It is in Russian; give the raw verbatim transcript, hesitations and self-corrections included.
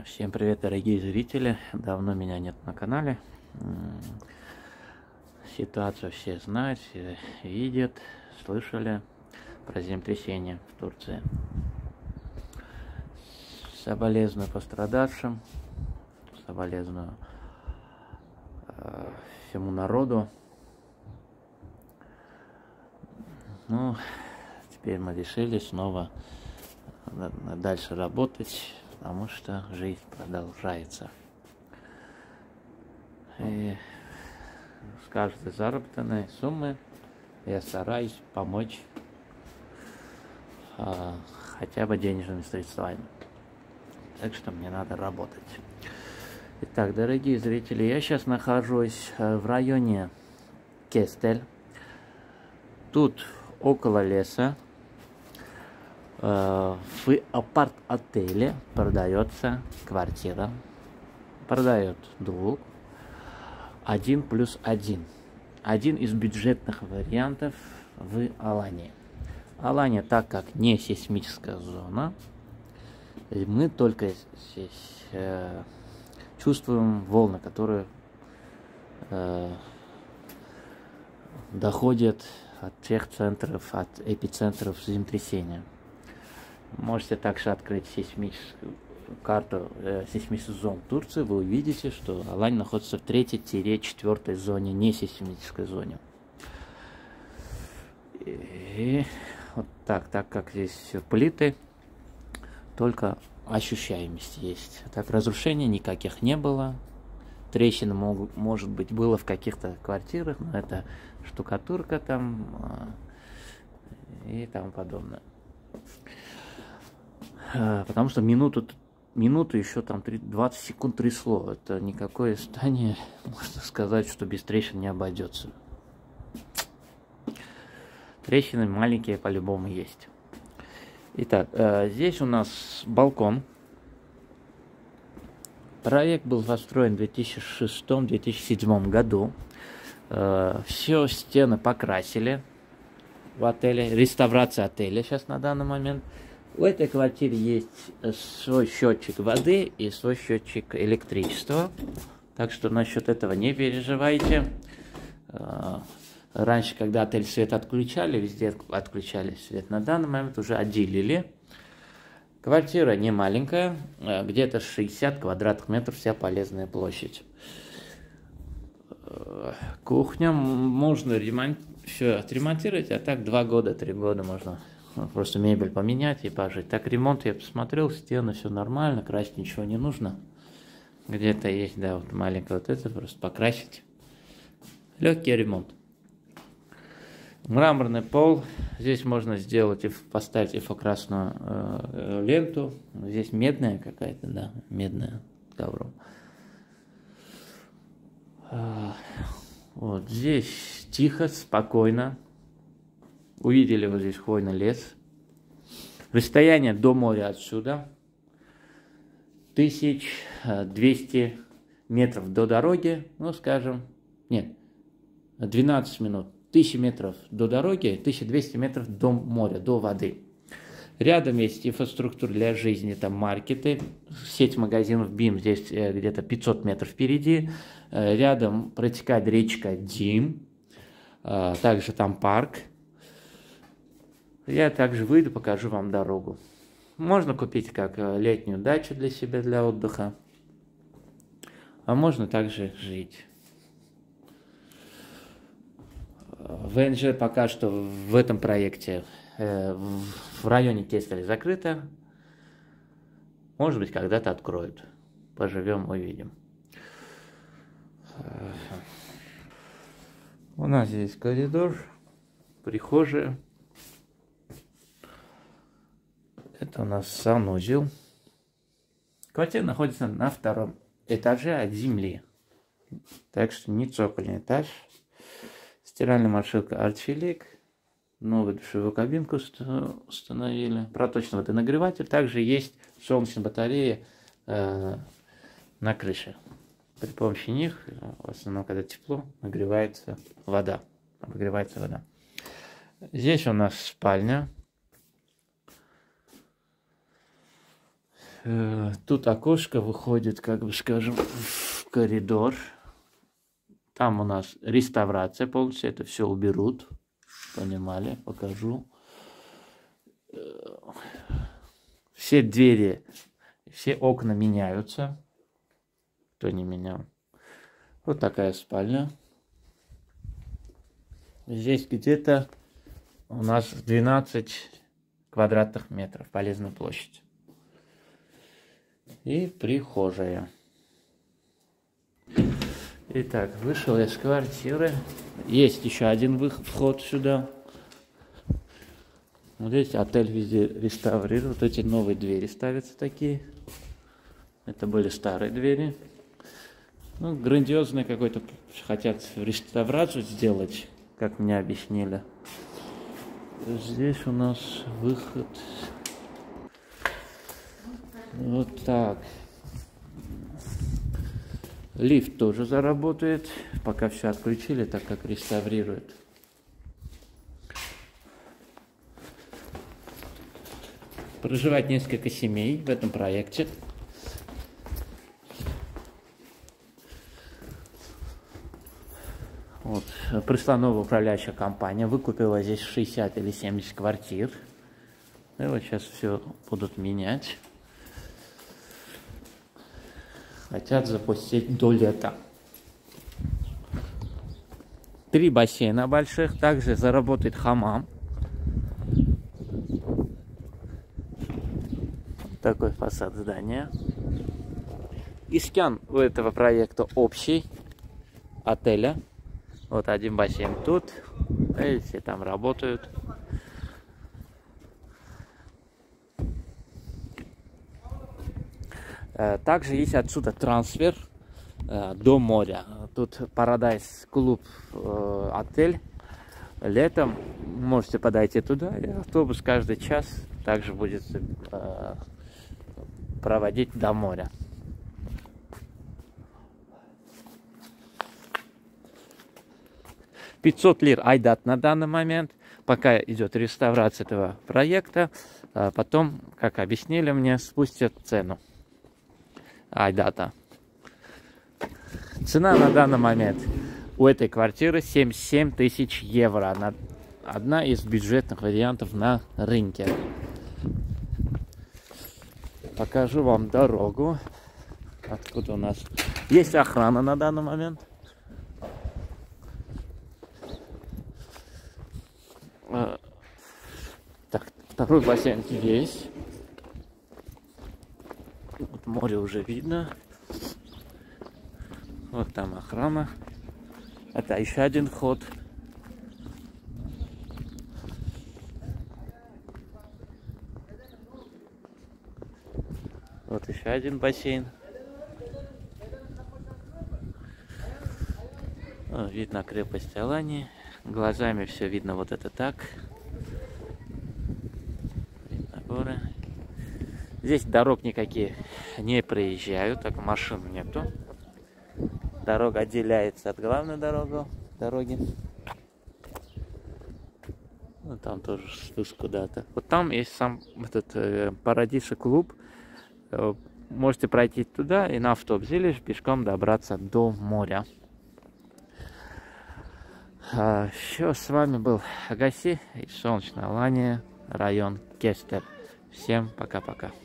Всем привет, дорогие зрители! Давно меня нет на канале. Ситуацию все знают, все видят, слышали про землетрясение в Турции. Соболезную пострадавшим, соболезную э, всему народу. Ну, теперь мы решили снова дальше работать, потому что жизнь продолжается. И с каждой заработанной суммы я стараюсь помочь а, хотя бы денежными средствами. Так что мне надо работать. Итак, дорогие зрители, я сейчас нахожусь в районе Кестель. Тут около леса в апарт-отеле продается квартира. Продает друг. Один плюс один. Один из бюджетных вариантов в Алании. Алания, так как не сейсмическая зона, мы только здесь э, чувствуем волны, которые э, доходят от тех центров, от эпицентров землетрясения. Можете также открыть сейсмическую карту э, сейсмических зон Турции, вы увидите, что Алания находится в третьей-четвертой зоне, не сейсмической зоне. И вот так, так как здесь все плиты, только ощущаемость есть. Так, разрушений никаких не было. Трещины могут, может быть, было в каких-то квартирах, но это штукатурка там э, и тому подобное. Потому что минуту, минуту еще там двадцать секунд трясло. Это никакое здание, можно сказать, что без трещин не обойдется. Трещины маленькие по-любому есть. Итак, здесь у нас балкон. Проект был построен в две тысячи шестом — две тысячи седьмом году. Все стены покрасили в отеле. Реставрация отеля сейчас на данный момент. В этой квартире есть свой счетчик воды и свой счетчик электричества. Так что насчет этого не переживайте. Раньше, когда отель свет отключали, везде отключали свет. На данный момент уже отделили. Квартира не маленькая, где-то шестьдесят квадратных метров, вся полезная площадь. Кухня можно ремонт... все отремонтировать, а так два года, три года можно просто мебель поменять и пожить. Так, ремонт я посмотрел, стены, все нормально, красить ничего не нужно. Где-то есть, да, вот маленькое вот это, просто покрасить. Легкий ремонт. Мраморный пол. Здесь можно сделать и поставить инфракрасную э, ленту. Здесь медная какая-то, да, медная ковром. А, вот здесь тихо, спокойно. Увидели вот здесь хвойный лес. Расстояние до моря отсюда тысяча двести метров до дороги, ну скажем, нет, двенадцать минут. тысяча метров до дороги, тысяча двести метров до моря, до воды. Рядом есть инфраструктура для жизни, там маркеты, сеть магазинов БИМ, здесь где-то пятьсот метров впереди. Рядом протекает речка Дим, также там парк. Я также выйду, покажу вам дорогу. Можно купить как летнюю дачу для себя, для отдыха. А можно также жить. ВНЖ пока что в этом проекте э, в районе Кестеля закрыто. Может быть, когда-то откроют. Поживем, увидим. У нас здесь коридор, прихожая. Это у нас санузел. Квартира находится на втором этаже от земли. Так что не цокольный этаж. Стиральная машинка Артфилик. Новую душевую кабинку установили. Проточный водонагреватель. Также есть солнечная батарея э, на крыше. При помощи них, в основном, когда тепло, нагревается вода. Обогревается вода. Здесь у нас спальня. Тут окошко выходит, как бы скажем, в коридор. Там у нас реставрация полностью, это все уберут. Понимали, покажу. Все двери, все окна меняются. Кто не менял. Вот такая спальня. Здесь где-то у нас двенадцать квадратных метров полезная площадь. И прихожая. Итак, вышел я из квартиры. Есть еще один выход, вход сюда. Вот здесь отель везде реставрируют. Эти новые двери ставятся такие. Это были старые двери. Ну, грандиозный какой-то, хотят реставрацию сделать, как мне объяснили. Здесь у нас выход. Вот так. Лифт тоже заработает. Пока все отключили, так как реставрируют. Проживает несколько семей в этом проекте. Вот. Пришла новая управляющая компания, выкупила здесь шестьдесят или семьдесят квартир. И вот сейчас все будут менять. Хотят запустить до лета. Три бассейна больших, также заработает хамам. Такой фасад здания. Искян у этого проекта общий отеля. Вот один бассейн тут, и все там работают. Также есть отсюда трансфер до моря. Тут Paradise клуб отель. Летом можете подойти туда, и автобус каждый час также будет проводить до моря. пятьсот лир айдат на данный момент, пока идет реставрация этого проекта. Потом, как объяснили мне, спустят цену айдата. Цена на данный момент у этой квартиры семьдесят семь тысяч евро. Она одна из бюджетных вариантов на рынке. Покажу вам дорогу. Откуда у нас есть охрана на данный момент. Так, второй бассейн есть. Вот море уже видно. Вот там охрана. Это еще один ход. Вот еще один бассейн. О, видно крепость Алании. Глазами все видно, вот это так. Видно горы. Здесь дорог никаких не проезжают, так машин нету. Дорога отделяется от главной дороги. дороги. Ну, там тоже спуск куда-то. Вот там есть сам этот э, Paradise клуб. Э, можете пройти туда и на автобусе или пешком добраться до моря. А, еще с вами был Агаси из Солнечной Алании, район Кестер. Всем пока-пока.